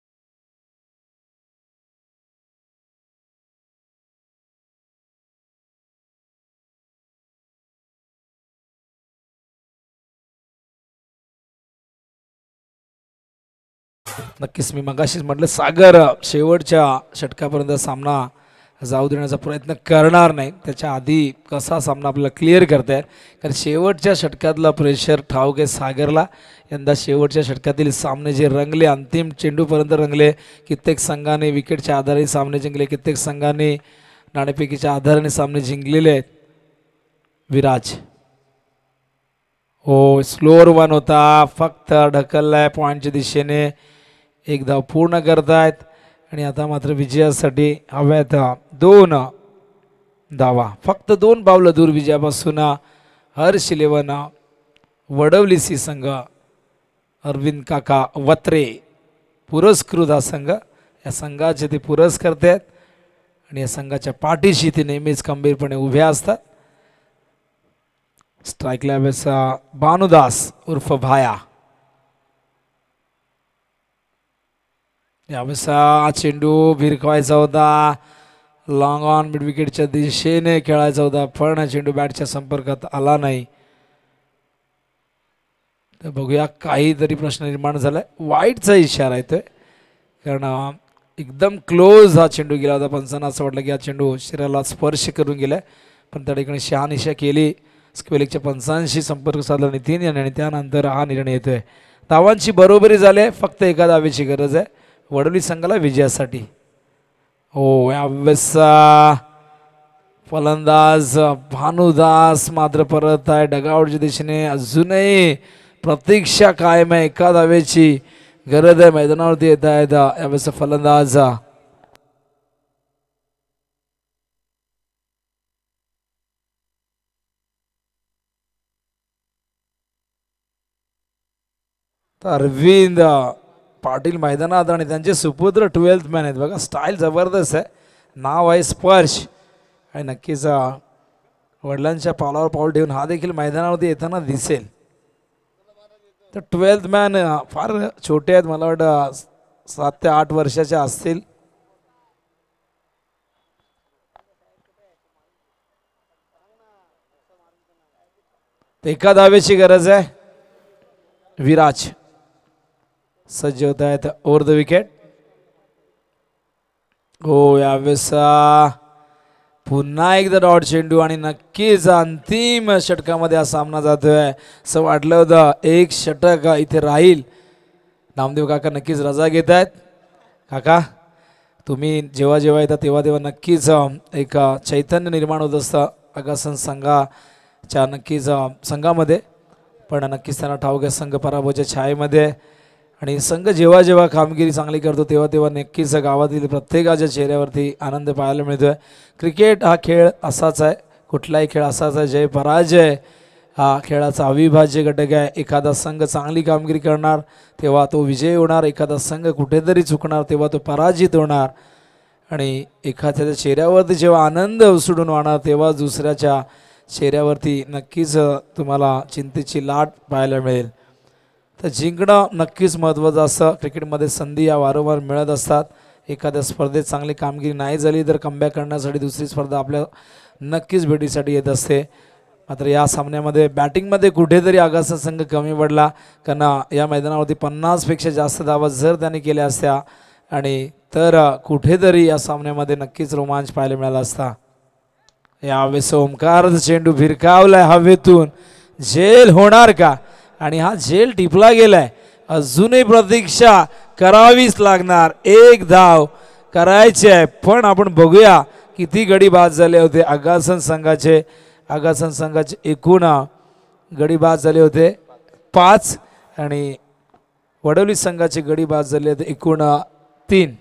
नक्कीच मी मगाशीच म्हटलं सागर शेवटच्या षटकापर्यंत सामना जाऊ देण्याचा प्रयत्न करणार नाही. त्याच्या आधी कसा सामना आपल्याला क्लिअर करता येईल कारण शेवटच्या षटकातला प्रेशर ठाऊक आहे सागरला. यंदा शेवटच्या षटकातील सामने जे रंगले अंतिम चेंडूपर्यंत रंगले. कित्येक संघाने विकेटच्या आधारे सामने जिंकले. कित्येक संघाने नाणेफेकीच्या आधाराने सामने जिंकलेले आहेत. विराज हो स्लोअर वन होता फक्त ढकललाय पॉईंटच्या दिशेने. एक धाव पूर्ण करतायत आणि आता मात्र विजयासाठी हव्यात दोन धावा, फक्त दोन पावलं दूर विजयापासून हर्ष इलेवन वडवली सी संघ, अरविंद काका वत्रे पुरस्कृत हा संघ, या संघाचे ते पुरस्कर्ते आहेत आणि या संघाच्या पाठीशी ते नेहमीच खंबीरपणे उभे असतात. स्ट्राईकला वेळेस भानुदास उर्फ भाया, यावेळेस हा चेंडू भिरकवायचा होता, लॉंग ऑन मिड विकेटच्या दिशेने खेळायचा होता, पण चेंडू बॅटच्या संपर्कात आला नाही. तर बघूया काहीतरी प्रश्न निर्माण झालाय, वाईटचा इशारा येतोय कारण एकदम क्लोज हा चेंडू गेला होता. पंचांना असं वाटलं की हा चेंडू शरीराला स्पर्श करून गेलाय, पण त्या ठिकाणी शहानिशा केली. स्क्वेलिकच्या पंचांशी संपर्क साधला नितीन यांनी आणि त्यानंतर हा निर्णय येतोय. धावांची बरोबरी झाली, फक्त एका धावेची गरज आहे वडोली संघाला विजयासाठी. हो, यावेळेस फलंदाज भानुदास मात्र परत आहे डगआउटच्या दिशेने, अजूनही प्रतीक्षा कायम आहे, एका धावेची गरज आहे. मैदानावरती येत आहेत यावेळेस फलंदाज अरविंद पाटील मैदानात आणि त्यांचे सुपुत्र ट्वेल्थ मॅन आहेत. बघा स्टाईल जबरदस्त आहे, नाव आहे स्पर्श आणि नक्कीच वडिलांच्या पावलावर पाऊल ठेवून हा देखील मैदानावरती येताना दिसेल. तर ट्वेल्थ मॅन फार छोटे आहेत, मला वाटतं सात ते आठ वर्षाचे असतील. एका धावेची गरज आहे. विराज सज्ज होत आहेत ओव्हर द विकेट. हो, यावेळेस पुन्हा एकदा डॉट चेंडू आणि नक्कीच अंतिम षटकामध्ये हा सामना जातोय. असं वाटलं होतं एक षटक इथे राहील. नामदेव काका नक्कीच रजा घेत आहेत. काका तुम्ही जेव्हा जेव्हा येतात तेव्हा तेव्हा नक्कीच एक चैतन्य निर्माण होत असतं अगासन संघाच्या नक्कीच संघामध्ये, पण नक्कीच त्यांना ठाऊक आहे संघ पराभवाच्या छायेमध्ये आणि संघ जेव्हा जेव्हा कामगिरी चांगली करतो तेव्हा तेव्हा नक्कीच गावातील प्रत्येकाच्या चेहऱ्यावरती आनंद पाहायला मिळतोय. क्रिकेट हा खेळ असाच आहे, कुठलाही खेळ असाच आहे, जय पराजय हा खेळाचा अविभाज्य घटक आहे. एखादा संघ चांगली कामगिरी करणार तेव्हा तो विजय होणार, एखादा संघ कुठेतरी चुकणार तेव्हा तो पराजित होणार आणि एखाद्याच्या चेहऱ्यावरती जेव्हा आनंद उसळून वाहणार तेव्हा दुसऱ्याच्या चेहऱ्यावरती नक्कीच तुम्हाला चिंतेची लाट पाहायला मिळेल. तर जिंकणं नक्कीच महत्त्वाचं असतं. क्रिकेटमध्ये संधी या वारंवार मिळत असतात. एखाद्या स्पर्धेत चांगली कामगिरी नाही झाली तर कमबॅक करण्यासाठी दुसरी स्पर्धा आपल्या नक्कीच भेटीसाठी येत असते. मात्र या सामन्यामध्ये बॅटिंगमध्ये कुठेतरी आगासा संघ कमी पडला, कारण या मैदानावरती पन्नासपेक्षा जास्त धावा जर त्याने केल्या असत्या आणि तर कुठेतरी या सामन्यामध्ये नक्कीच रोमांच पाहायला मिळाला असता. यावेळेस ओमकारचा चेंडू भिरकावलाय हवेतून, झेल होणार का? आणि हा झेल टिपला गेलाय, अजूनही प्रतीक्षा करावीच लागणार. एक धाव करायची आहे, पण आपण बघूया किती गडी बाद झाले होते आगासन संघाचे. आगासन संघाचे एकूण गडी बाद झाले होते पाच आणि वडोली संघाचे गडी बाद झाले होते एकूण तीन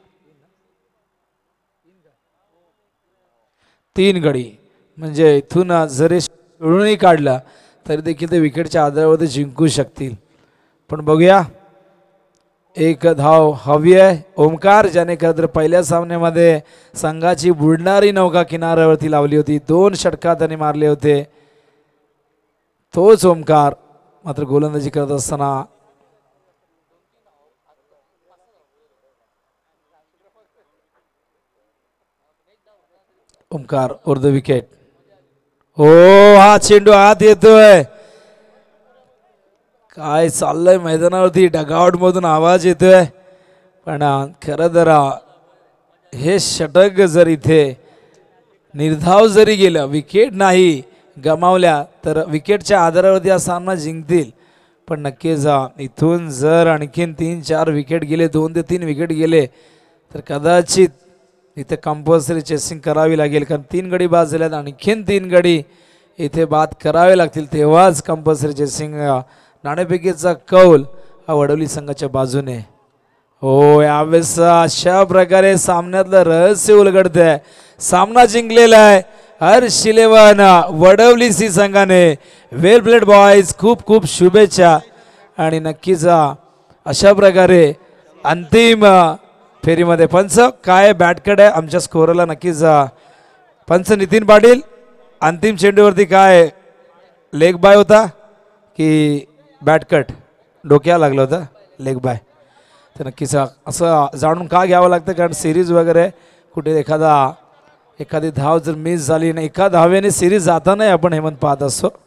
तीन गडी. म्हणजे इथून जरी सोडूनही काढला तरी देखील ते विकेटच्या आधारावरती जिंकू शकतील. पण बघूया, एक धाव हवी आहे. ओमकार ज्याने खरं तर पहिल्या सामन्यामध्ये संघाची बुडणारी नौका किनाऱ्यावरती लावली होती, दोन षटका त्याने मारले होते, तोच ओमकार मात्र गोलंदाजी करत असताना ओमकार ओव्हर द विकेट. हो, हा चेंडू आत येतोय. काय चाललंय मैदानावरती, डगआउट मधून आवाज येतोय, पण खरं तर हे षटक जर इथे निर्धाव जरी गेलं, विकेट नाही गमावल्या तर विकेटच्या आधारावरती हा सामना जिंकतील. पण नक्कीच इथून जर आणखीन तीन चार विकेट गेले, दोन ते तीन विकेट गेले तर कदाचित इथे कंपल्सरी चेसिंग करावी लागेल, कारण तीन गडी बाद झाल्यात, आणखीन तीन गडी इथे बाद करावे लागतील, तेव्हाच कंपल्सरी चेसिंग. नाणेफेकीचा कौल हा वडोली संघाच्या बाजूने. हो यावेळेस अशा प्रकारे सामन्यातलं रहस्य उलगडतंय. सामना जिंकलेला आहे हर्ष इलेव्हन वडवली सी संघाने. वेल प्लेड बॉयज, खूप खूप शुभेच्छा. आणि नक्कीच अशा प्रकारे अंतिम फेरीमध्ये पंच काय बॅटकट आहे आमच्या स्कोरला. नक्कीच पंच नितीन पाटील, अंतिम चेंडूवरती काय लेग बाय होता की बॅटकट डोक्याला लागलं होतं लेग बाय. तर नक्कीच असं जाणून का घ्यावं लागतं, कारण सिरीज वगैरे कुठे एखादा एखादी धाव जर मिस झाली ना, एका धावेने सिरीज जातानाही आपण हेमंत पाहत असतो.